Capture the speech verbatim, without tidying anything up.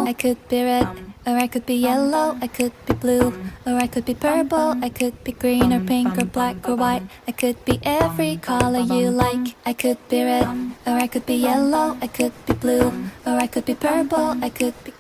I could be red, or I could be yellow, I could be blue, or I could be purple, I could be green or pink or black or white. I could be every color you like. I could be red, or I could be yellow, I could be blue, or I could be purple, I could be